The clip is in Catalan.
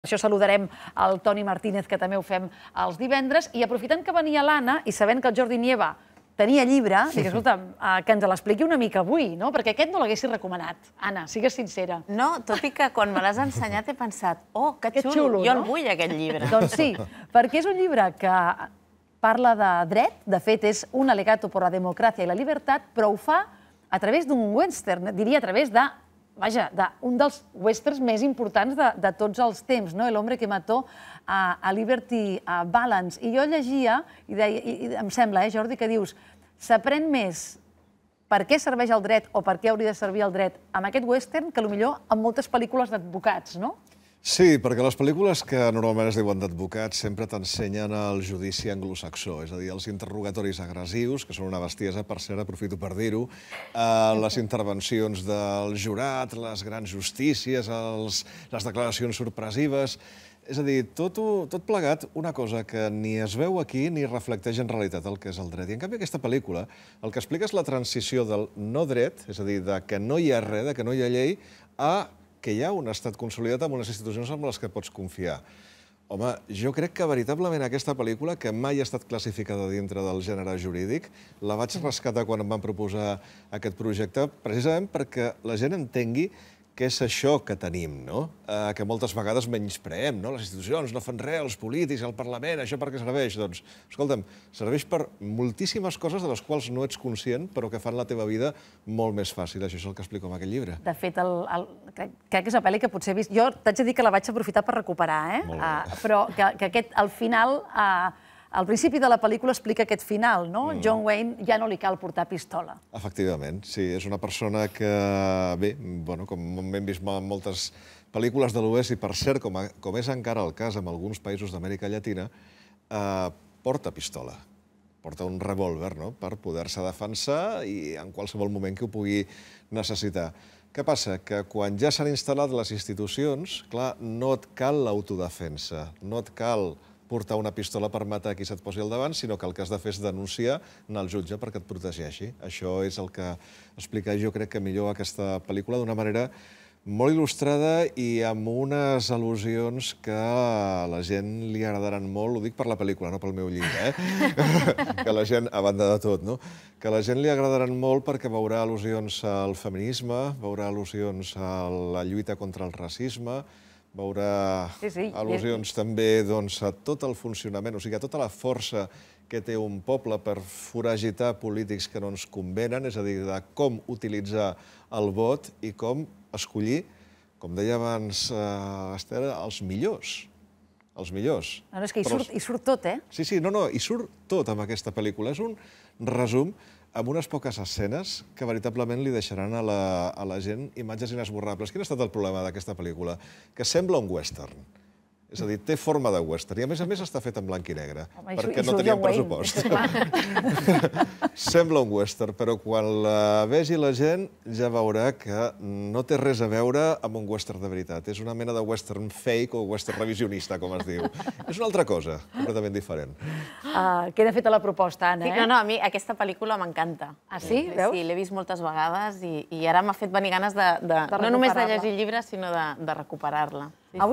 Per això saludarem el Toni Martínez, que també ho fem els divendres, i aprofitant que venia l'Anna i sabent que el Jordi Nieva tenia llibre, dic, escolta, que ens l'expliqui una mica avui, no? Perquè aquest no l'haguessis recomanat. Anna, sigues sincera. No, tot i que quan me l'has ensenyat he pensat, oh, que xulo, jo el vull, aquest llibre. Doncs sí, perquè és un llibre que parla de dret, de fet és un alegato por la democràcia i la llibertat, però ho fa a través d'un western, diria a través de, vaja, d'un dels westerns més importants de tots els temps, no? El hombre que mató a Liberty Balance. I jo llegia, i em sembla, Jordi, que dius, s'aprèn més per què serveix el dret o per què hauria de servir el dret amb aquest western que potser en moltes pel·lícules d'advocats, no? Sí, perquè les pel·lícules que normalment es diuen d'advocats sempre t'ensenyen el judici anglosaxó, és a dir, els interrogatoris agressius, que són una bestiesa, per cert, aprofito per dir-ho, les intervencions del jurat, les grans justícies, les declaracions sorpresives. És a dir, tot plegat, una cosa que ni es veu aquí ni reflecteix en realitat el que és el dret. I en canvi aquesta pel·lícula el que explica és la transició del no dret, és a dir, de que no hi ha res, de que no hi ha llei, a que hi ha un estat consolidat amb unes institucions amb les que pots confiar. Home, jo crec que veritablement aquesta pel·lícula, que mai ha estat classificada dintre del gènere jurídic, la vaig rescatar quan em van proposar aquest projecte, precisament perquè la gent entengui què és això que tenim, no? Que moltes vegades menyspreem, no? Les institucions no fan res, els polítics, el Parlament, això per què serveix? Doncs, escolta'm, serveix per moltíssimes coses de les quals no ets conscient, però que fan la teva vida molt més fàcil. Això és el que explico en aquest llibre. De fet, crec que és una pel·li que potser he vist... Jo t'haig de dir que la vaig aprofitar per recuperar, però que aquest, al final... Al principi de la pel·lícula explica aquest final, no? John Wayne ja no li cal portar pistola. Efectivament, sí. És una persona que, bé, com hem vist en moltes pel·lícules de l'Oest, i per cert, com és encara el cas en alguns països d'Amèrica Llatina, porta pistola. Porta un revòlver, no?, per poder-se defensar i en qualsevol moment que ho pugui necessitar. Què passa? Que quan ja s'han instal·lat les institucions, clar, no et cal l'autodefensa, no et cal portar una pistola per matar qui se't posi al davant, sinó que el que has de fer és denunciar al jutge perquè et protegeixi. Això és el que explica, jo crec que millor aquesta pel·lícula d'una manera molt il·lustrada i amb unes al·lusions que a la gent li agradaran molt. Ho dic per la pel·lícula, no pel meu llibre, que la gent, a banda de tot, no? Que a la gent li agradaran molt perquè veurà al·lusions al feminisme, veurà al·lusions a la lluita contra el racisme, veurà al·lusions també a tot el funcionament, o sigui, a tota la força que té un poble per foragitar polítics que no ens convenen, és a dir, de com utilitzar el vot i com escollir, com deia abans Esther, els millors. Els millors. No, és que hi surt tot, eh? Sí, hi surt tot amb aquesta pel·lícula. És un resum amb unes poques escenes que veritablement li deixaran a la gent imatges inesborrables. Quin ha estat el problema d'aquesta pel·lícula? Que sembla un western. És a dir, té forma de western. I a més està fet en blanc i negre, perquè no teníem pressupost. Sembla un western, però quan la vegi la gent ja veurà que no té res a veure amb un western de veritat. És una mena de western fake o western revisionista, com es diu. És una altra cosa, completament diferent. Queda feta la proposta, Anna, eh? No, a mi aquesta pel·lícula m'encanta. Ah, sí? Veus? Sí, l'he vist moltes vegades i ara m'ha fet venir ganes no només de llegir llibres, sinó de recuperar-la.